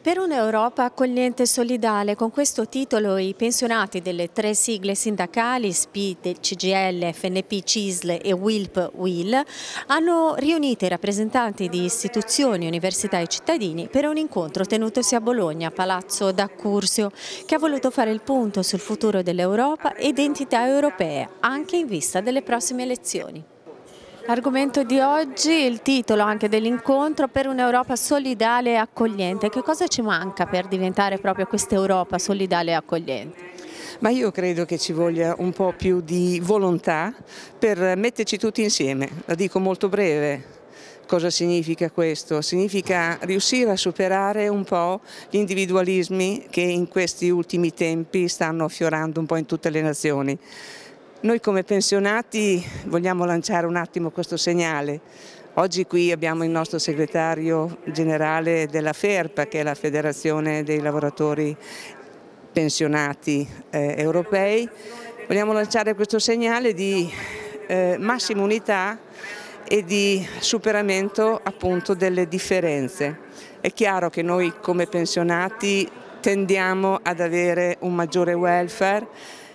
Per un'Europa accogliente e solidale, con questo titolo i pensionati delle tre sigle sindacali SPI, CGIL, FNP, CISL e WILP-WIL hanno riunito i rappresentanti di istituzioni, università e cittadini per un incontro tenutosi a Bologna, Palazzo d'Accursio, che ha voluto fare il punto sul futuro dell'Europa e identità europee, anche in vista delle prossime elezioni. L'argomento di oggi, il titolo anche dell'incontro, per un'Europa solidale e accogliente. Che cosa ci manca per diventare proprio questa Europa solidale e accogliente? Ma io credo che ci voglia un po' più di volontà per metterci tutti insieme. La dico molto breve. Cosa significa questo? Significa riuscire a superare un po' gli individualismi che in questi ultimi tempi stanno affiorando un po' in tutte le nazioni. Noi come pensionati vogliamo lanciare un attimo questo segnale. Oggi qui abbiamo il nostro segretario generale della FERPA, che è la Federazione dei lavoratori pensionati europei. Vogliamo lanciare questo segnale di massima unità e di superamento appunto delle differenze. È chiaro che noi come pensionati tendiamo ad avere un maggiore welfare,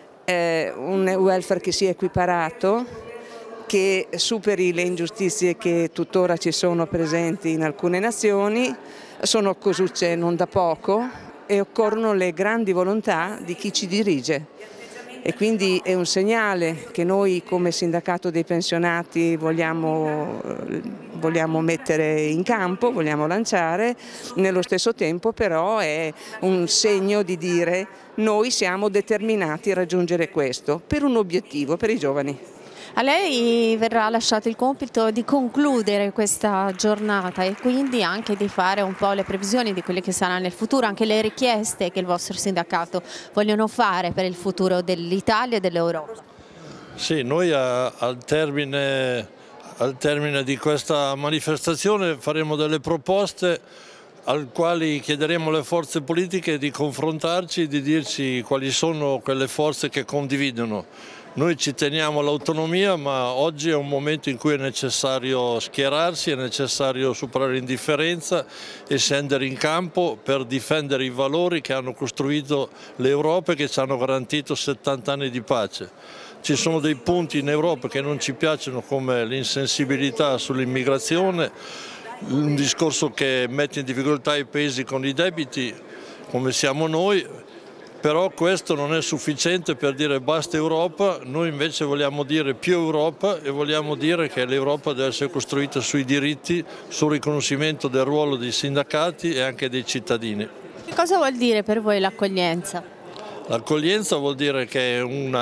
un welfare che sia equiparato, che superi le ingiustizie che tuttora ci sono presenti in alcune nazioni, sono cosucce non da poco e occorrono le grandi volontà di chi ci dirige. E quindi è un segnale che noi come sindacato dei pensionati vogliamo mettere in campo, vogliamo lanciare, nello stesso tempo però è un segno di dire noi siamo determinati a raggiungere questo per un obiettivo, per i giovani. A lei verrà lasciato il compito di concludere questa giornata e quindi anche di fare un po' le previsioni di quelle che saranno nel futuro, anche le richieste che il vostro sindacato vogliono fare per il futuro dell'Italia e dell'Europa. Sì, noi al termine di questa manifestazione faremo delle proposte al quali chiederemo alle forze politiche di confrontarci, di dirci quali sono quelle forze che condividono. Noi ci teniamo all'autonomia, ma oggi è un momento in cui è necessario schierarsi, è necessario superare l'indifferenza e scendere in campo per difendere i valori che hanno costruito l'Europa e che ci hanno garantito 70 anni di pace. Ci sono dei punti in Europa che non ci piacciono, come l'insensibilità sull'immigrazione, un discorso che mette in difficoltà i paesi con i debiti, come siamo noi. Però questo non è sufficiente per dire basta Europa, noi invece vogliamo dire più Europa e vogliamo dire che l'Europa deve essere costruita sui diritti, sul riconoscimento del ruolo dei sindacati e anche dei cittadini. Che cosa vuol dire per voi l'accoglienza? L'accoglienza vuol dire che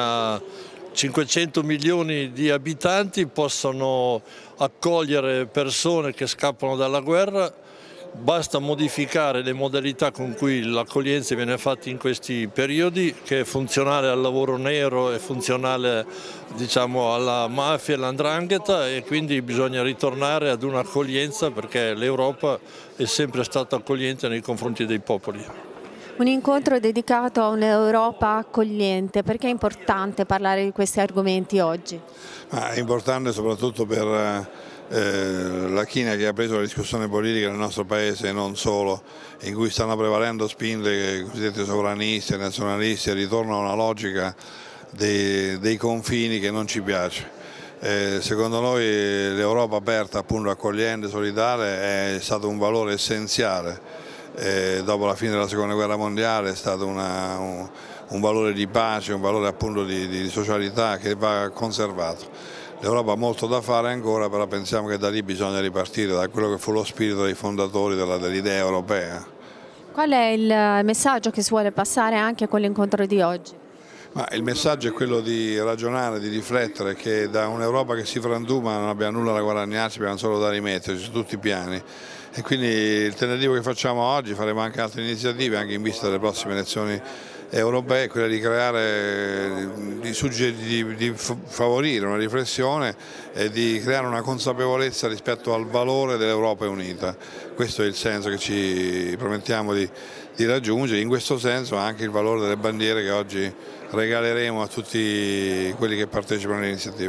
500 milioni di abitanti possono accogliere persone che scappano dalla guerra. Basta modificare le modalità con cui l'accoglienza viene fatta in questi periodi, che è funzionale al lavoro nero e funzionale, diciamo, alla mafia e all''ndrangheta, e quindi bisogna ritornare ad un'accoglienza perché l'Europa è sempre stata accogliente nei confronti dei popoli. Un incontro dedicato a un'Europa accogliente, perché è importante parlare di questi argomenti oggi? È importante soprattutto per la china che ha preso la discussione politica nel nostro paese e non solo, in cui stanno prevalendo spinte cosiddette sovranisti e nazionalisti, ritorno a una logica dei confini che non ci piace. Secondo noi l'Europa aperta, appunto accogliente, solidale, è stato un valore essenziale. Dopo la fine della seconda guerra mondiale è stato un valore di pace, un valore appunto di socialità che va conservato. L'Europa ha molto da fare ancora, però pensiamo che da lì bisogna ripartire, da quello che fu lo spirito dei fondatori dell'idea europea. Qual è il messaggio che si vuole passare anche con l'incontro di oggi? Il messaggio è quello di ragionare, di riflettere, che da un'Europa che si frantuma non abbiamo nulla da guadagnarci, abbiamo solo da rimetterci su tutti i piani. E quindi il tentativo che facciamo oggi, faremo anche altre iniziative, anche in vista delle prossime elezioni europee, quella di creare, di favorire una riflessione e di creare una consapevolezza rispetto al valore dell'Europa unita. Questo è il senso che ci promettiamo di raggiungere, in questo senso anche il valore delle bandiere che oggi regaleremo a tutti quelli che partecipano all'iniziativa.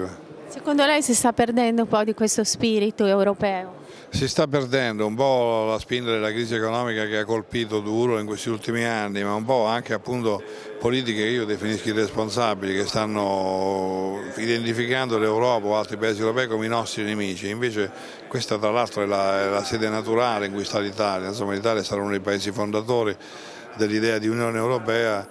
Secondo lei si sta perdendo un po' di questo spirito europeo? Si sta perdendo un po' la spinta della crisi economica che ha colpito duro in questi ultimi anni, ma un po' anche appunto politiche che io definisco irresponsabili, che stanno identificando l'Europa o altri paesi europei come i nostri nemici. Invece questa tra l'altro è la sede naturale in cui sta l'Italia, insomma l'Italia sarà uno dei paesi fondatori dell'idea di Unione Europea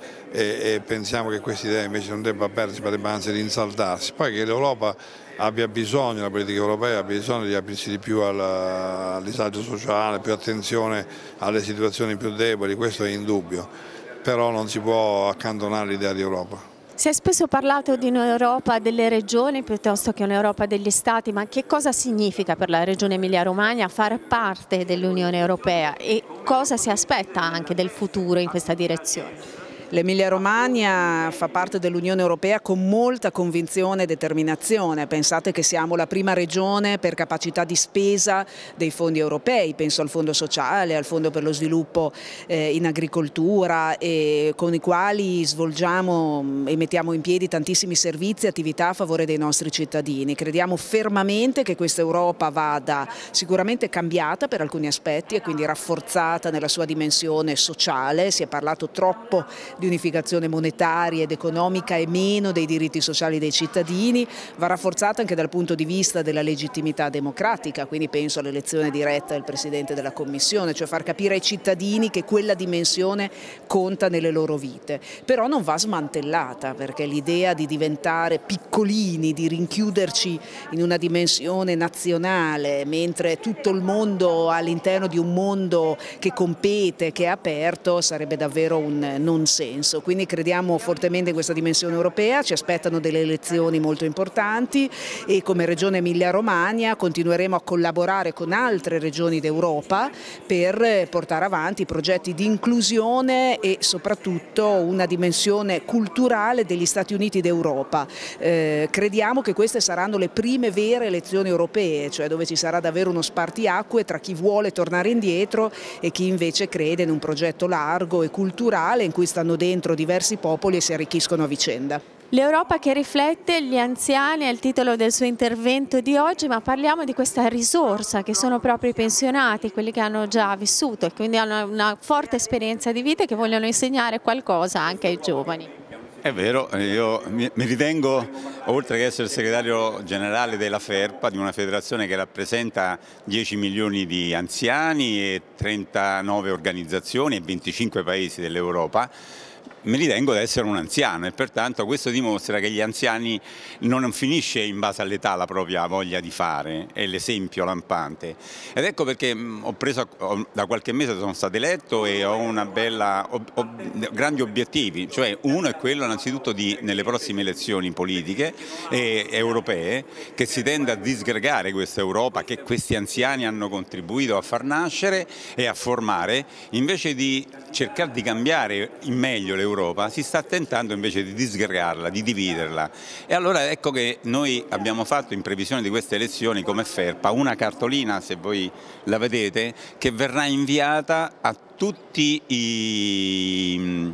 e pensiamo che questa idea invece non debba perdersi, ma debba anzi rinsaldarsi. Poi che l'Europa abbia bisogno, la politica europea abbia bisogno di aprirsi di più al disagio sociale, più attenzione alle situazioni più deboli, questo è indubbio, però non si può accantonare l'idea di Europa. Si è spesso parlato di un'Europa delle regioni piuttosto che un'Europa degli Stati, ma che cosa significa per la regione Emilia-Romagna far parte dell'Unione Europea e cosa si aspetta anche del futuro in questa direzione? L'Emilia-Romagna fa parte dell'Unione Europea con molta convinzione e determinazione. Pensate che siamo la prima regione per capacità di spesa dei fondi europei, penso al Fondo Sociale, al Fondo per lo Sviluppo in Agricoltura, con i quali svolgiamo e mettiamo in piedi tantissimi servizi e attività a favore dei nostri cittadini. Crediamo fermamente che questa Europa vada sicuramente cambiata per alcuni aspetti e quindi rafforzata nella sua dimensione sociale. Si è parlato troppo di unificazione monetaria ed economica e meno dei diritti sociali dei cittadini, va rafforzata anche dal punto di vista della legittimità democratica, quindi penso all'elezione diretta del Presidente della Commissione, cioè far capire ai cittadini che quella dimensione conta nelle loro vite. Però non va smantellata, perché l'idea di diventare piccolini, di rinchiuderci in una dimensione nazionale, mentre tutto il mondo all'interno di un mondo che compete, che è aperto, sarebbe davvero un non senso. Quindi crediamo fortemente in questa dimensione europea, ci aspettano delle elezioni molto importanti e come Regione Emilia-Romagna continueremo a collaborare con altre regioni d'Europa per portare avanti progetti di inclusione e soprattutto una dimensione culturale degli Stati Uniti d'Europa. Crediamo che queste saranno le prime vere elezioni europee, cioè dove ci sarà davvero uno spartiacque tra chi vuole tornare indietro e chi invece crede in un progetto largo e culturale in cui stanno dentro diversi popoli e si arricchiscono a vicenda. L'Europa che riflette gli anziani è il titolo del suo intervento di oggi, ma parliamo di questa risorsa che sono proprio i pensionati, quelli che hanno già vissuto e quindi hanno una forte esperienza di vita e che vogliono insegnare qualcosa anche ai giovani. È vero, io mi ritengo, oltre che essere segretario generale della FERPA, di una federazione che rappresenta 10 milioni di anziani e 39 organizzazioni e 25 paesi dell'Europa, mi ritengo di essere un anziano e pertanto questo dimostra che gli anziani non finisce in base all'età la propria voglia di fare, è l'esempio lampante. Ed ecco perché da qualche mese sono stato eletto e ho grandi obiettivi, cioè uno è quello innanzitutto nelle prossime elezioni politiche e europee che si tenda a disgregare questa Europa che questi anziani hanno contribuito a far nascere e a formare, invece di cercare di cambiare in meglio l'Europa, si sta tentando invece di disgregarla, di dividerla. E allora ecco che noi abbiamo fatto in previsione di queste elezioni come FERPA una cartolina, se voi la vedete, che verrà inviata a tutti i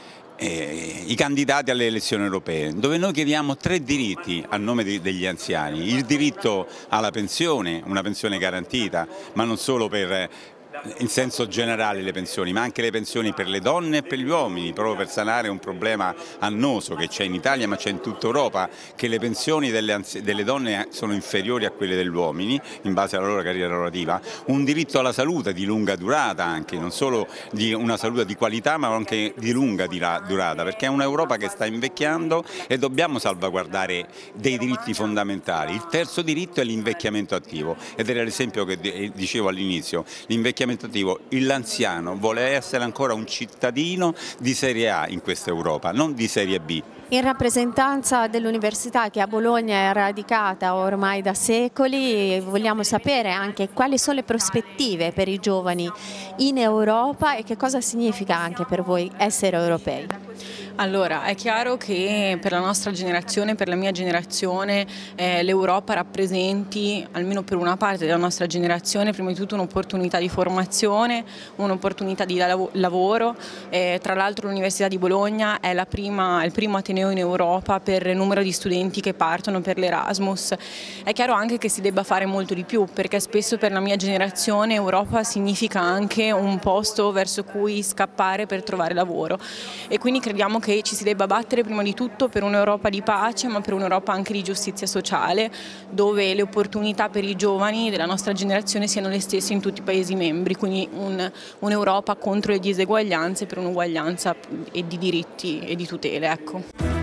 candidati alle elezioni europee, dove noi chiediamo 3 diritti a nome degli anziani: il diritto alla pensione, una pensione garantita, ma non solo in senso generale le pensioni, ma anche le pensioni per le donne e per gli uomini, proprio per sanare un problema annoso che c'è in Italia ma c'è in tutta Europa, che le pensioni delle donne sono inferiori a quelle degli uomini in base alla loro carriera lavorativa, un diritto alla salute di lunga durata anche, non solo di una salute di qualità ma anche di lunga durata, perché è un'Europa che sta invecchiando e dobbiamo salvaguardare dei diritti fondamentali. Il terzo diritto è l'invecchiamento attivo ed era l'esempio che dicevo all'inizio, l'invecchiamento attivo. L'anziano vuole essere ancora un cittadino di serie A in questa Europa, non di serie B. In rappresentanza dell'università che a Bologna è radicata ormai da secoli, vogliamo sapere anche quali sono le prospettive per i giovani in Europa e che cosa significa anche per voi essere europei. Allora, è chiaro che per la nostra generazione, per la mia generazione, l'Europa rappresenti, almeno per una parte della nostra generazione, prima di tutto un'opportunità di formazione, un'opportunità di lavoro. Tra l'altro l'Università di Bologna è il primo ateneo in Europa per il numero di studenti che partono per l'Erasmus. È chiaro anche che si debba fare molto di più, perché spesso per la mia generazione Europa significa anche un posto verso cui scappare per trovare lavoro, e quindi crediamo che ci si debba battere prima di tutto per un'Europa di pace, ma per un'Europa anche di giustizia sociale, dove le opportunità per i giovani della nostra generazione siano le stesse in tutti i Paesi membri, quindi un'Europa contro le diseguaglianze per un'uguaglianza di diritti e di tutele. Ecco.